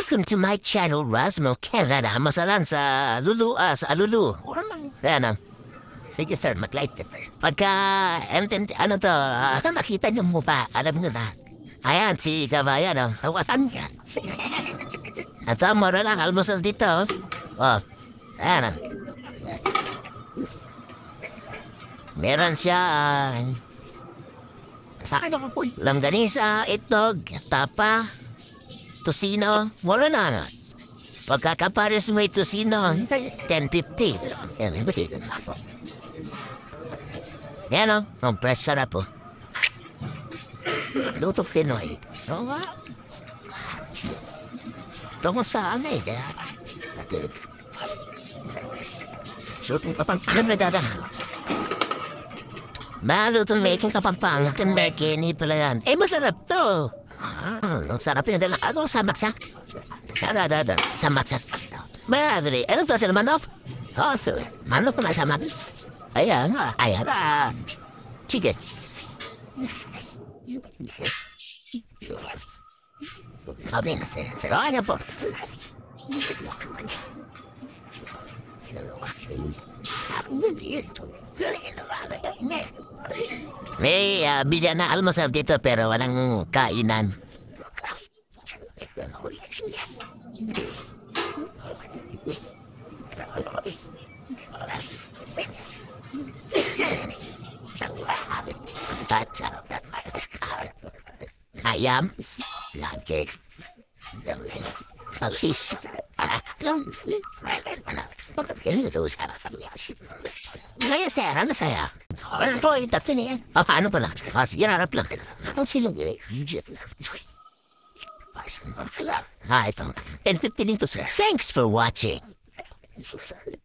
Welcome to my channel, Rasmo Canada. Masalan sa Lulu, sa Lulu. Ayan. Sige sir, mag-light. Pagka, ano to, makita niyo mo pa, alam niyo na. Ayan, si Kabayan, hawasan yan. At mura lang, almusal dito. Oh, ayan. Meron siya, sa langganisa, itlog, tapa, tosino, mura na. Pagkakapares mo ito sino, 10.50. Yan o, ang fresh sarap po. Luto Pinoy. Oo nga. Tungo sa ano eh. Shooting kapampangan na dada. Maluto making kapampangan. Making, hindi pala yan. Eh, masarap to. Ang sarap yun. Ano sa maksa? Sa maksa. Madre, ano to sila manok? Oh, sir. Manok na sa maksa. Ayan. Sige. Sabi na sir. Ano po? May bilyan na almusal dito pero walang kainan. Ayam, lagi, asis, saya sir, ano saya? Ito, ito niya. Paano pala? Sige, harap lang. Ang silog eh. Ito. 10:15 to sir. Thanks for watching.